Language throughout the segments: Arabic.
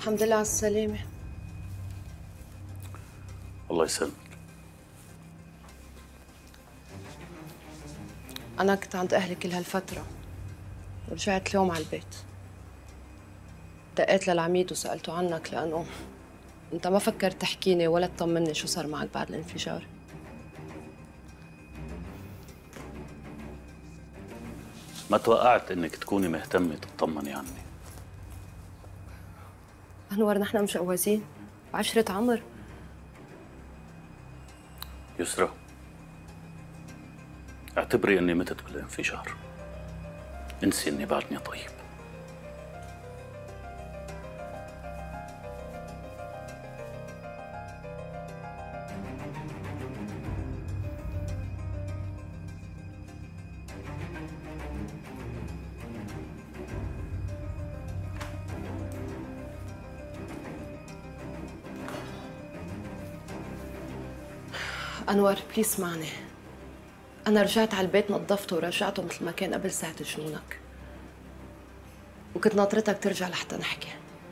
الحمد لله على السلامة. الله يسلمك. أنا كنت عند أهلي كل هالفترة ورجعت اليوم على البيت. دقيت للعميد وسألته عنك لأنه أنت ما فكرت تحكيني ولا تطمني شو صار معك بعد الانفجار. ما توقعت انك تكوني مهتمة تطمني عني. أنور نحن مش قوازين وعشرة عمر. يسرى، اعتبري اني متت بالانفجار. انسي اني بعدني طيب. أنور بليز اسمعني. أنا رجعت على البيت نظفته ورجعته مثل ما كان قبل ساعة جنونك، وكنت ناطرتك ترجع لحتى نحكي.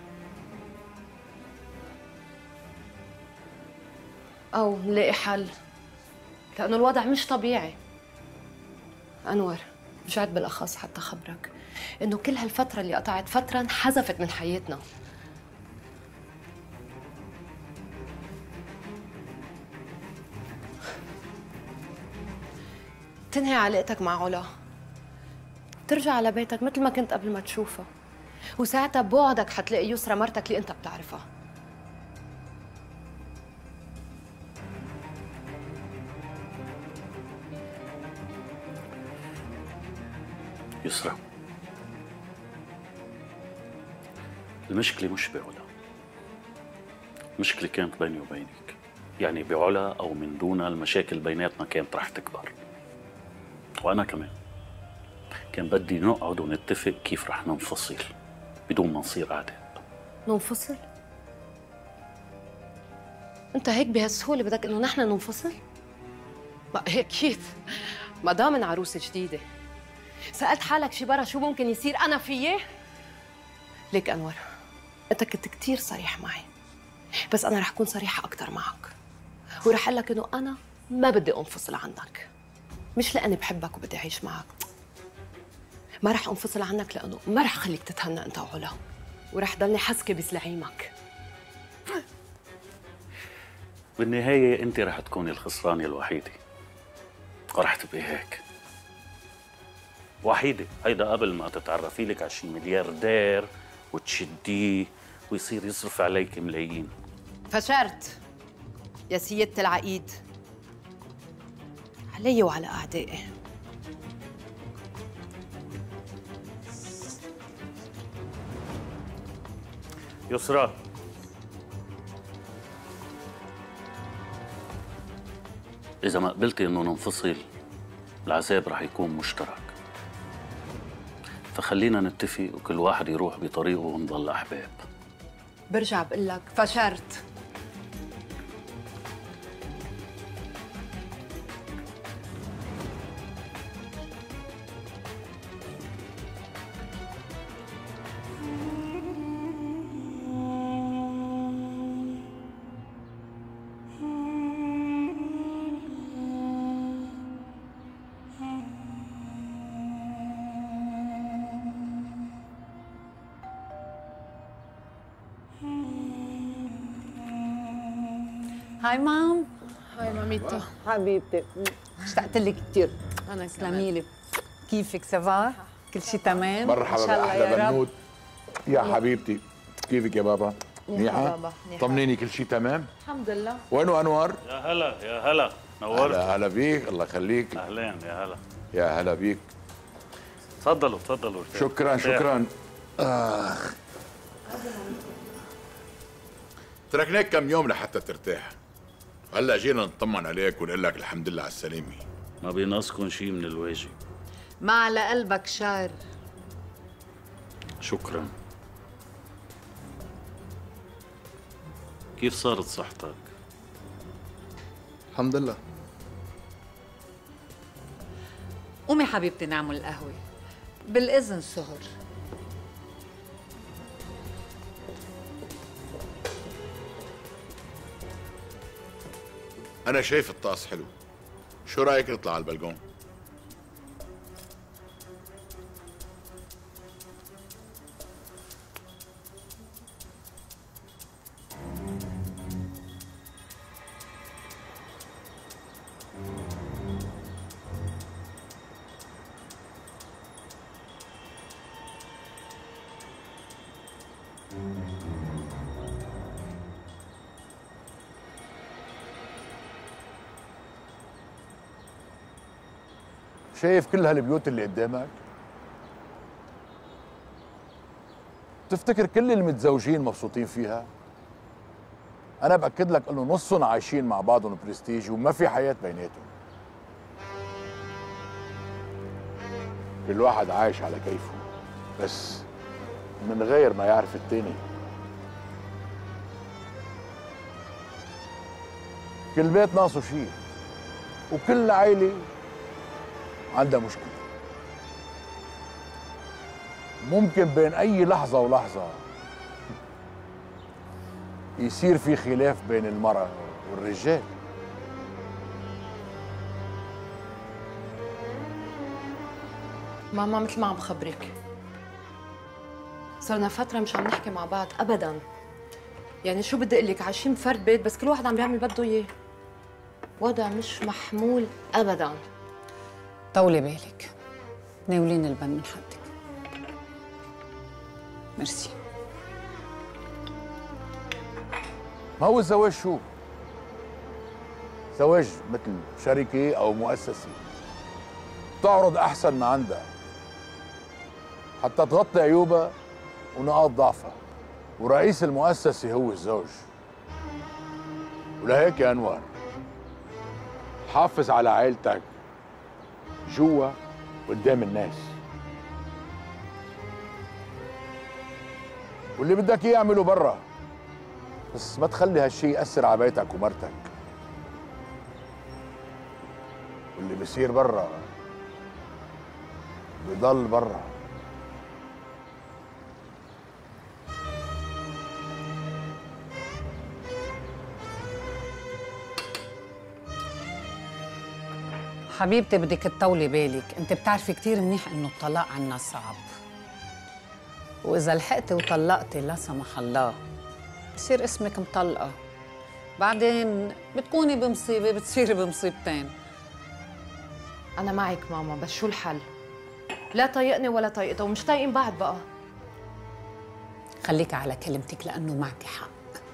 أو نلاقي حل، لأنه الوضع مش طبيعي. أنور رجعت بالأخص حتى خبرك إنه كل هالفترة اللي قطعت فترة انحذفت من حياتنا. تنهي علاقتك مع علا، ترجع على بيتك مثل ما كنت قبل ما تشوفها، وساعتها بوعدك حتلاقي يسرى مرتك اللي انت بتعرفها. يسرى، المشكلة مش بعلا، المشكلة كانت بيني وبينك. يعني بعلا أو من دونها المشاكل بيناتنا كانت رح تكبر. وأنا كمان كان بدي نقعد ونتفق كيف رح ننفصل بدون ما نصير أعداء. ننفصل؟ انت هيك بهالسهولة بدك انه نحن ننفصل؟ ما اكيد ما دام عروسة جديدة. سألت حالك شي برا شو ممكن يصير أنا فيي؟ ليك أنور، أنت كنت كتير صريح معي، بس أنا رح أكون صريحة أكتر معك، ورح أقول لك إنه أنا ما بدي أنفصل عنك. مش لأني بحبك وبدي أعيش معك، ما رح أنفصل عنك لأنه ما رح خليك تتهنى أنت وعلا، ورح ضلني حسكة بزلعيمك. بالنهاية أنت رح تكوني الخسرانة الوحيدة، ورح تبقي هيك وحيدة. هيدا قبل ما تتعرفي لك على شي ملياردير وتشديه ويصير يصرف عليك ملايين. فشرت يا سيدة العقيد علي وعلى أعدائي. يسرى، إذا ما قبلتي إنه ننفصل العذاب رح يكون مشترك، فخلينا نتفق وكل واحد يروح بطريقه ونضل أحباب. برجع بقول لك فشرت. هاي مام. هاي ماميتا. حبيبتي اشتقت لك كثير. أنا تسلمي لي. كيفك سافا؟ كل شيء تمام؟ مرحبا بأحلى بنوت يا حبيبتي. كيفك يا بابا؟ منيحة؟ بابا طمنيني كل شيء تمام؟ الحمد لله. وينه أنور؟ يا هلا يا هلا، نورت. هلا بيك، الله يخليك. أهلين يا هلا. يا هلا بيك. تفضلوا تفضلوا. شكرا شكرا. تركناك كم يوم لحتى ترتاح، هلا جينا نطمن عليك ونقول لك الحمد لله على السلامة. ما بينقصكم شيء من الواجب. ما على قلبك شر. شكرا. كيف صارت صحتك؟ الحمد لله. قومي حبيبتي نعمل القهوة. بالإذن سهر. انا شايف الطقس حلو، شو رايك نطلع على البلكون؟ شايف كل هالبيوت اللي قدامك؟ تفتكر كل المتزوجين مبسوطين فيها؟ أنا بأكد لك إنه نصهم عايشين مع بعضهم برستيج وما في حياة بيناتهم. كل واحد عايش على كيفه، بس من غير ما يعرف التاني. كل بيت ناقصه شيء، وكل عائلة عندها مشكلة. ممكن بين أي لحظة ولحظة يصير في خلاف بين المرأة والرجال. ماما مثل ما عم بخبرك صرنا فترة مش عم نحكي مع بعض أبداً. يعني شو بدي أقول لك، عايشين بفرد بيت بس كل واحد عم بيعمل بده إياه. وضع مش محمول أبداً. طولي بالك، ناولين البن من حدك. ميرسي. ما هو الزواج شو؟ زواج مثل شركة أو مؤسسة تعرض أحسن ما عندها حتى تغطي عيوبها ونقاط ضعفها، ورئيس المؤسسة هو الزوج. ولهيك يا أنور حافظ على عائلتك جوا قدام الناس، واللي بدك اياه اعمله برا، بس ما تخلي هالشي يأثر على بيتك ومرتك. واللي بصير برا بضل برا. حبيبتي بدك تطولي بالك، انت بتعرفي كثير منيح انه الطلاق عنا صعب، واذا لحقتي وطلقتي لا سمح الله بصير اسمك مطلقه، بعدين بتكوني بمصيبه بتصيري بمصيبتين. أنا معك ماما، بس شو الحل؟ لا طايقني ولا طايقته ومش طايقين بعض بقى. خليكي على كلمتك لانه معك حق،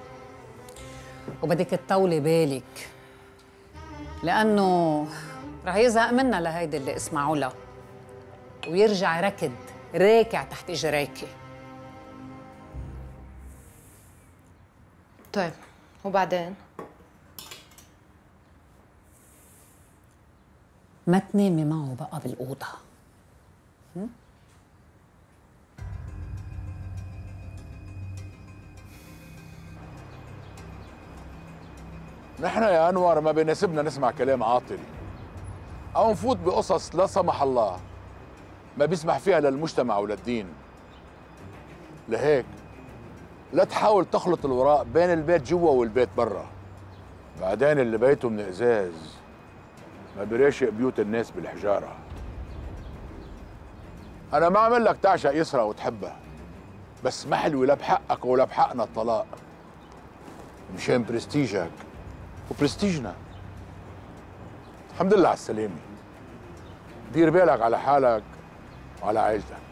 وبدك تطولي بالك لانه رح يزهق منا لهيدي اللي اسمها علا ويرجع ركض راكع تحت اجريكي. طيب وبعدين؟ ما تنامي معه بقى بالأوضة. نحن يا أنور ما بيناسبنا نسمع كلام عاطل أو نفوت بقصص لا سمح الله ما بيسمح فيها للمجتمع وللدين. لهيك لا تحاول تخلط الوراء بين البيت جوا والبيت برا، بعدين اللي بيته من ازاز ما براشق بيوت الناس بالحجاره. انا ما عمل لك تعشق يسرى وتحبها، بس ما حلو لا بحقك ولا بحقنا الطلاق مشان برستيجك وبرستيجنا. الحمد لله على السلامه. دير بالك على حالك وعلى عائلتك.